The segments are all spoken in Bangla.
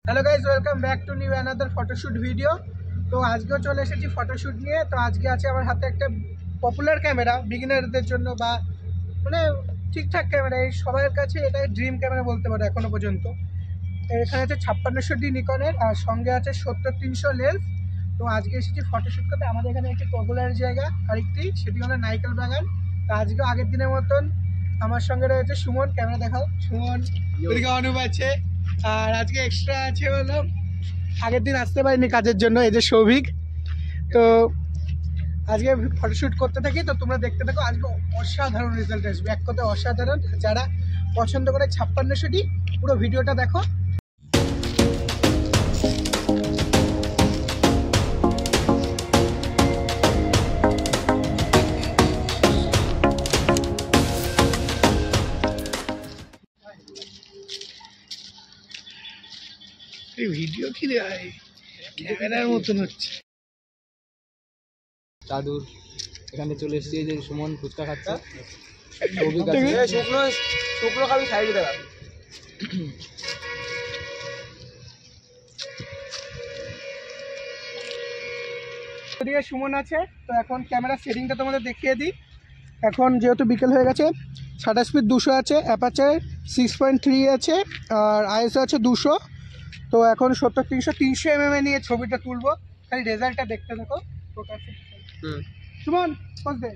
Hello guys, welcome back to new another photoshoot video. তো আজকেও চলে এসেছি ফটোশ্যুট নিয়ে। তো আজকে আছে আমার হাতে একটা পপুলার ক্যামেরা, বিগিনারদের জন্য বা মানে ঠিকঠাক ক্যামেরা, এই সবার কাছে এটা ড্রিম ক্যামেরা বলতে পারো এখনো পর্যন্ত। এখানে আছে 5600D নিকনের, আর সঙ্গে আছে 70-300 লেন্স। তো আজকে এসেছি ফটোশ্যুট করতে আমাদের এখানে একটি পপুলার জায়গা আরেকটি, সেটি হলো নাইকেল বাগান। তো আজকেও আগের দিনের মতন আমার সঙ্গে রয়েছে সুমন। ক্যামেরা দেখাও সুমন। ওদিকে অনুপ আছে, আর আজকে এক্সট্রা আছে হলো আগের দিন আসতে পারিনি কাজের জন্য, এই যে সৌভিক। তো আজকে ফটোশ্যুট করতে থাকি, তো তোমরা দেখতে থাকো। আজকে অসাধারণ রেজাল্ট আসবে, এক কথায় অসাধারণ। যারা পছন্দ করে 5600D, পুরো ভিডিওটা দেখো। ভিডিও কি দেয়, ক্যামেরার মতন হচ্ছে। দাদুর এখানে চলে এসেছি, যে সুমন ফুচকা খাচ্ছে। শুকনো খাবি সাইডে দেখা। এদিকে সুমন আছে। তো এখন ক্যামেরা সেটিংটা তোমাদের দেখিয়ে দিই। এখন যেহেতু বিকেল হয়ে গেছে, শাটার স্পিড 200 আছে, অ্যাপারচার 6.3 আছে, আর আইএসও আছে 200। তো এখন 70-300 mm নিয়ে ছবিটা তুলবো, খালি রেজাল্টটা দেখতে থাকো। সুমন পোজ দে।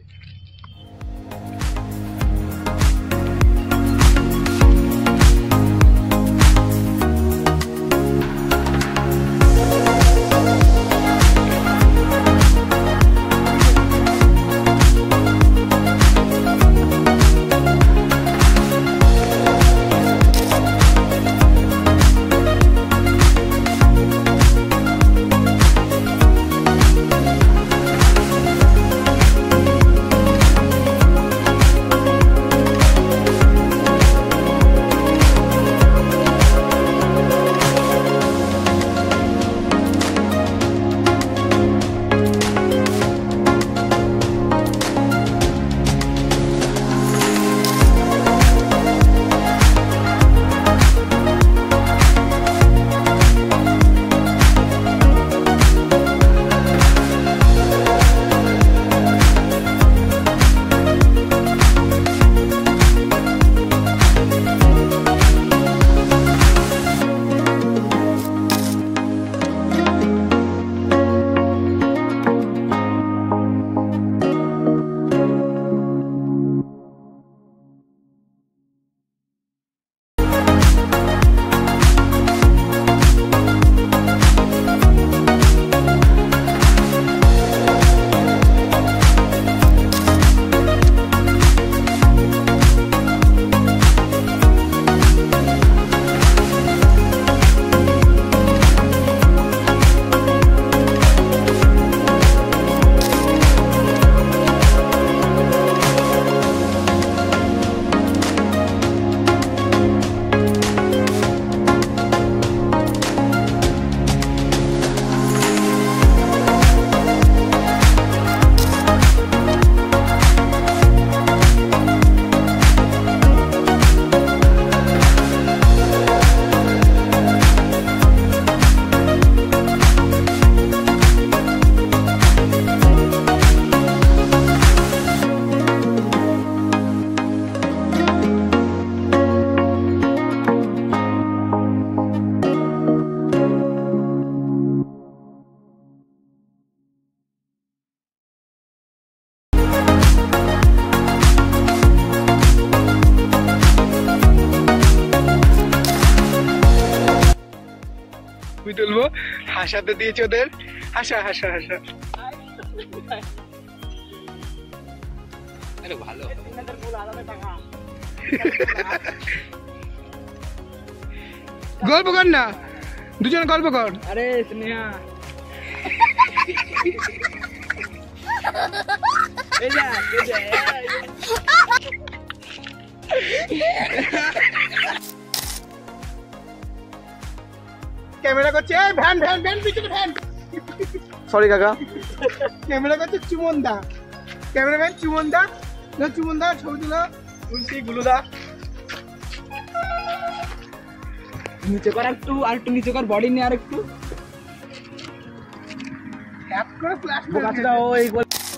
তুলবো, হাসাতে দিয়েছে ওদের। হাসা হাসা হাসা। ভালো গল্প কর না, দুজন গল্প কর। আরে স্নেহা ক্যামেরা করছে ভ্যান ভ্যান ভ্যান, পিছনে ভ্যান। সরি কাকা। ক্যামেরা করছে চুমন দা, ক্যামেরাম্যান চুমন দা। চুমন দা ছবি তুলো। তুলসী গুলুদা। নিচে কর একটু, আর একটু নিচে কর, বডি নিয়ে আর একটু। হ্যাপ করে ফ্ল্যাশ বোকাচোদা ওই